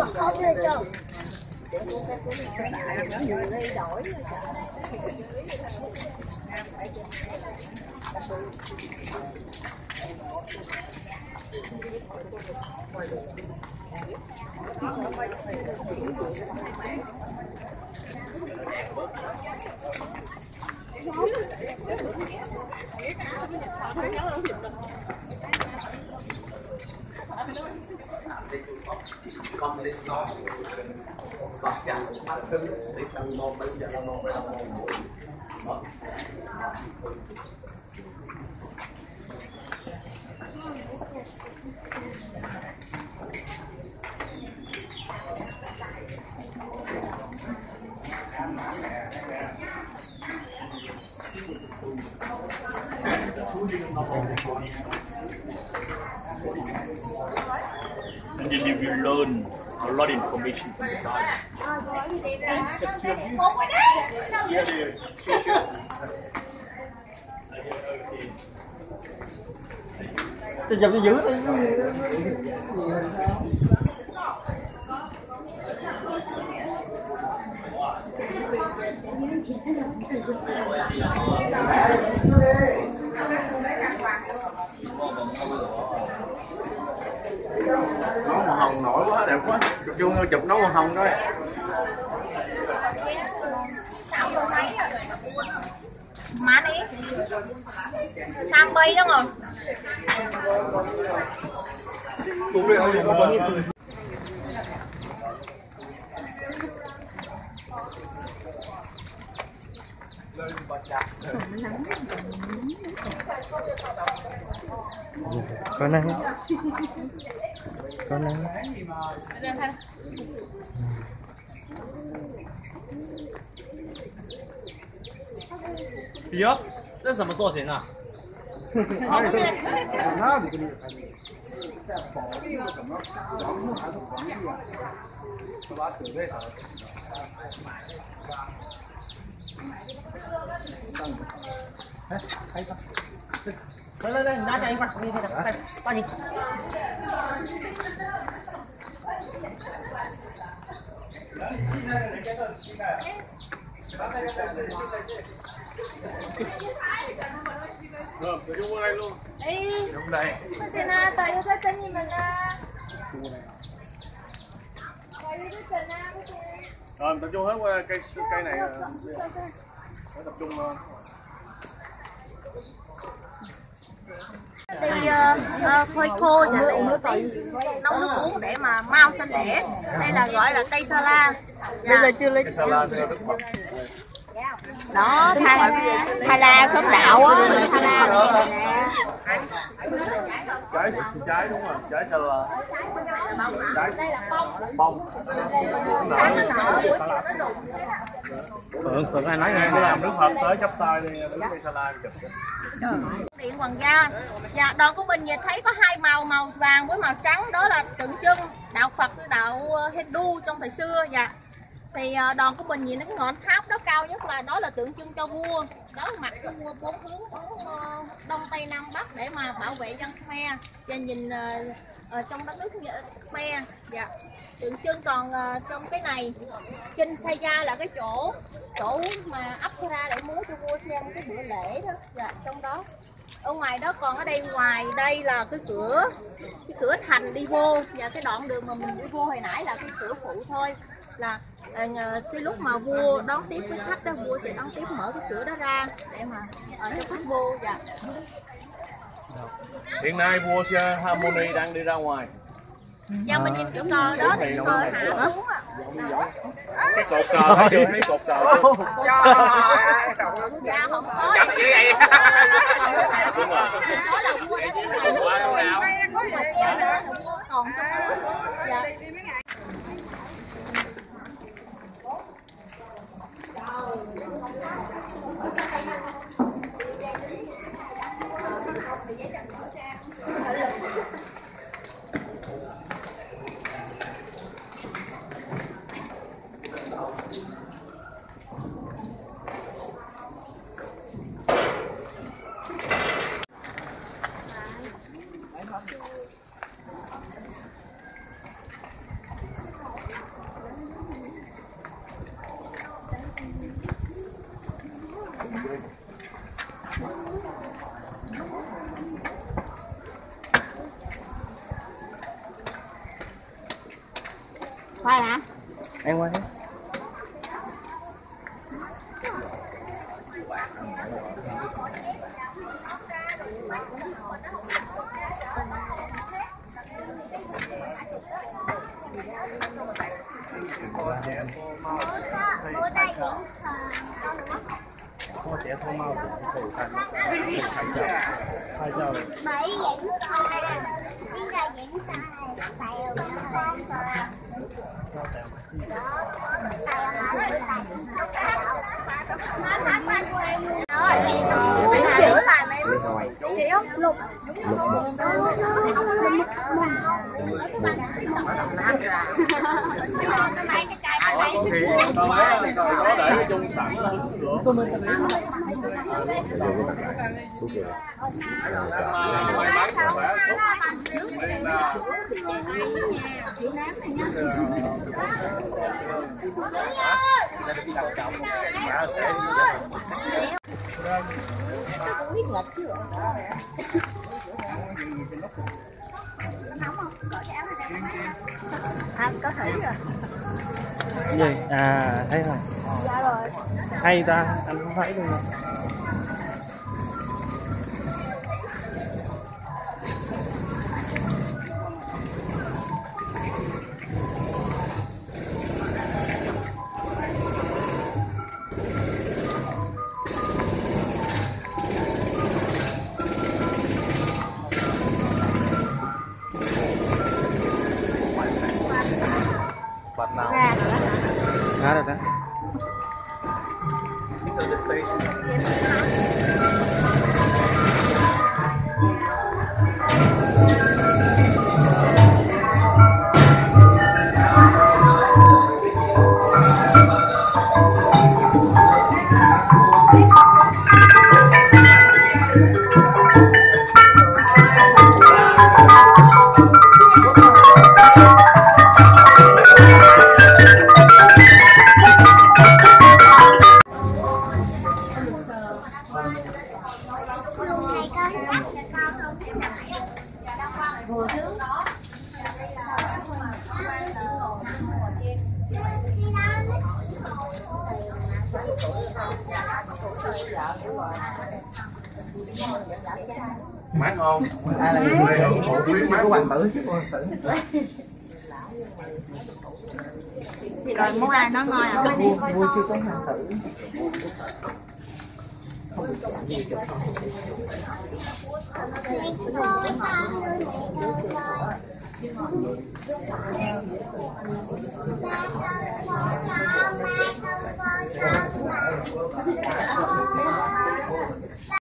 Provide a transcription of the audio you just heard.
không được chưa? Con đi nó còn chẳng bắt cứng đi tăng môn bây giờ nó môn and then you will learn a lot of information from the guide. And just your view. Tôi giờ giữ thôi. Nấu màu hồng nổi quá, đẹp quá. Chụp vô chụp nấu màu hồng thôi. Má đi. Sang bay đúng không? Có nắng. Có nắng. 哟，这是什么造型啊？ 那你跟你在保利的什么王墓还是皇帝啊？是把水位打的。哎，开一个。来，你拿这一块，你快，抓紧。 Rồi, tôi vô đây luôn. Ê, Đúng đây. thế nào, tại yêu thích tên gì mình à? Tại yêu thích tên à? Rồi, tập trung hết qua cây này. Phải tập trung lên. Đi phơi khô và đi nấu nước uống để mà mau sinh đẻ. Đây là gọi là cây sa la. Bây giờ chưa lấy. Đó, Thái La xóm đạo á, Thái La nè. Trái đúng rồi, trái sao là trái Đây là bông. bông. Sáng nó nở, buổi chiều nó rụng. Phượng ai nói nghe đi làm nước hợp tới chắp tay đi, đứng cây salad chụp. Điện Hoàng gia. Dạ, đoàn của mình nhìn thấy có hai màu, màu vàng với màu trắng, đó là tượng trưng đạo Phật với đạo Hindu trong thời xưa. Dạ. Thì đoàn của mình nhìn cái ngọn tháp đó cao nhất là đó là tượng trưng cho vua, đó là mặt cho vua bốn hướng, đông tây nam bắc để mà bảo vệ dân Khmer và nhìn trong đất nước Khmer. Dạ. Tượng trưng còn trong cái này Kinh Thay Gia là cái chỗ mà Apsara để múa cho vua xem cái bữa lễ đó. Dạ, trong đó ở ngoài đó, còn ở đây ngoài đây là cái cửa thành đi vô, và cái đoạn đường mà mình đi vô hồi nãy là cái cửa phụ thôi. Là cái lúc mà vua đón tiếp cái khách đó, vua sẽ đón tiếp mở cái cửa đó ra để mà cho khách vô. Dạ. Hiện nay vua Harmony đang đi ra ngoài. Dạ, mình nhìn cái cờ đó thì cờ hạ xuống ạ. Cái cột cờ thấy chưa? Thấy cột cờ chưa? Dạ, không có. Đúng rồi. Đó là vua đã đi ngoài Qua đâu nào? ngoài kia nữa, vua còn trong đó. Dạ. Quay hả? Em quay. Cô sẽ thô mau thì có thể thành hai giờ. Bảy diễn sai nhưng là diễn sai chị không lục có để cái chung sẵn được. May mắn khỏe anh có thử rồi. Cái gì? À thấy rồi. Dạ rồi. Hay ta, anh không thấy luôn. Bật nào. Ra rồi đó. mát không? Ai là người phổ biến có hoàng tử chứ hoàng tử. Thì rồi muốn ai nói ngon à? Vui chưa có hoàng tử. Không được chạm gì cho con. Hãy subscribe cho kênh Ghiền Mì Gõ để không bỏ lỡ những video hấp dẫn.